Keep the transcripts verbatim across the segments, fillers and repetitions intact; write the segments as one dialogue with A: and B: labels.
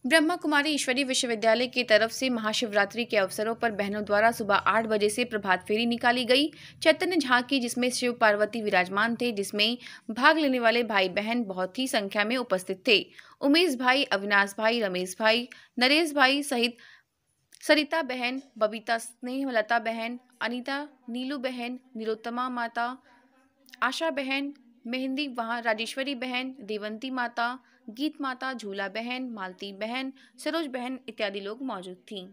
A: ब्रह्मा कुमारी ईश्वरीय विश्वविद्यालय की तरफ से महाशिवरात्रि के अवसरों पर बहनों द्वारा सुबह आठ बजे से प्रभात फेरी निकाली गई। चैतन्य झांकी जिसमें शिव पार्वती विराजमान थे, जिसमें भाग लेने वाले भाई बहन बहुत ही संख्या में उपस्थित थे। उमेश भाई, अविनाश भाई, रमेश भाई, नरेश भाई सहित सरिता बहन, बबीता, स्नेहलता बहन, अनीता, नीलू बहन, निरुत्तमा माता, आशा बहन, मेहंदी वहाँ, राजेश्वरी बहन, देवंती माता, गीत माता, झूला बहन, मालती बहन, सरोज बहन इत्यादि लोग मौजूद थीं।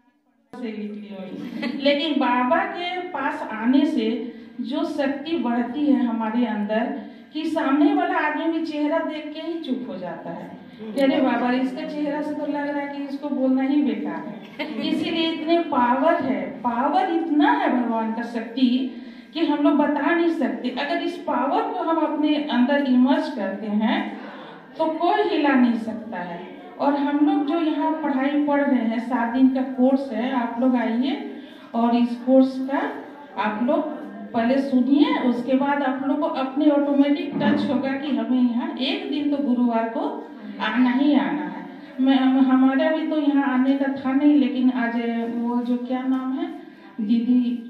B: लेकिन बाबा के पास आने से जो शक्ति बढ़ती है हमारे अंदर कि सामने वाला आदमी भी चेहरा देख के ही चुप हो जाता है। अरे बाबा, इसका चेहरा से तो लग रहा है कि इसको बोलना ही बेकार है। इसीलिए इतने पावर है, पावर इतना है भगवान का शक्ति कि हम लोग बता नहीं सकते। अगर इस पावर को हम अपने अंदर इमर्ज करते हैं तो कोई हिला नहीं सकता है। और हम लोग जो यहाँ पढ़ाई पढ़ रहे हैं, सात दिन का कोर्स है, आप लोग आइए और इस कोर्स का आप लोग पहले सुनिए, उसके बाद आप लोग को अपने ऑटोमेटिक टच होगा कि हमें यहाँ एक दिन तो गुरुवार को आना ही आना है। मैं हमारा भी तो यहाँ आने का था नहीं, लेकिन आज वो जो क्या नाम है दीदी,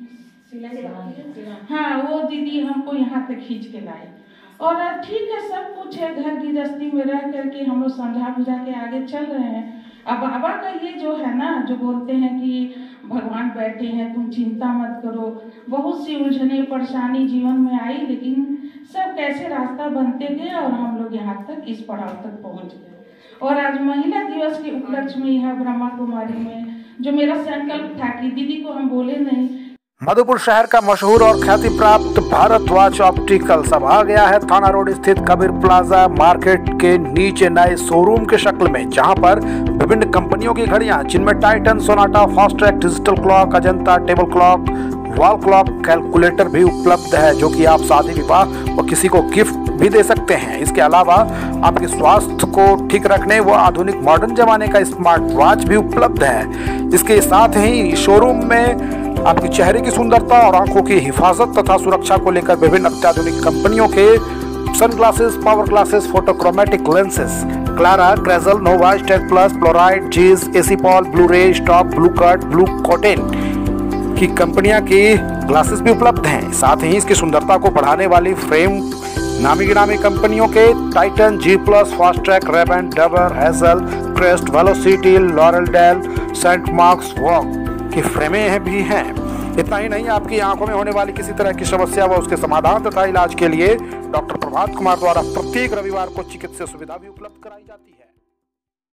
B: हाँ वो दीदी हमको यहाँ तक खींच के लाई। और ठीक है, सब कुछ है, घर गृहस्थी में रह करके हम लोग समझा बुझा के आगे चल रहे हैं। अब बाबा का ये जो है ना, जो बोलते हैं कि भगवान बैठे हैं, तुम चिंता मत करो। बहुत सी उलझने परेशानी जीवन में आई, लेकिन सब कैसे रास्ता बनते गए और हम लोग यहाँ तक इस पड़ाव तक पहुँच गए। और आज महिला दिवस के उपलक्ष्य में यह ब्रह्मा कुमारी में जो मेरा संकल्प था कि दीदी को हम बोले नहीं।
C: मधुपुर शहर का मशहूर और ख्याति प्राप्त भारद्वाज ऑप्टिकल्स अब आ गया है थाना रोड स्थित कबीर प्लाजा मार्केट के नीचे नए शोरूम के शक्ल में, जहां पर विभिन्न कंपनियों की घड़ियां जिनमें Titan, Sonata, Fastrack, digital clock, Ajanta, table clock, wall clock, calculator भी उपलब्ध है, जो कि आप शादी विवाह और किसी को गिफ्ट भी दे सकते हैं। इसके अलावा आपके स्वास्थ्य को ठीक रखने व आधुनिक मॉडर्न जमाने का स्मार्ट वॉच भी उपलब्ध है। इसके साथ ही शोरूम में आपके चेहरे की सुंदरता और आंखों की हिफाजत तथा सुरक्षा को लेकर विभिन्न अत्याधुनिक कंपनियों के sunglasses, power glasses, photochromatic lenses, Clara, Crizal, Nova, Stain Plus, fluoride, जीज, एसीपॉल, blue ray, stop, blue cut, blue कोटेन की कंपनियां की ग्लासेस भी उपलब्ध हैं। साथ ही इसकी सुंदरता को बढ़ाने वाली फ्रेम नामी गिनामी कंपनियों के Titan, G plus, Fastrack, Rayban, डबर, Hazel, Crest, Velocity, Laurel Dale, Saint Marks walk की फ्रेमें भी हैं। इतना ही नहीं, आपकी आंखों में होने वाली किसी तरह की समस्या व उसके समाधान तथा इलाज के लिए डॉक्टर प्रभात कुमार द्वारा प्रत्येक रविवार को चिकित्सा सुविधा भी उपलब्ध कराई जाती है।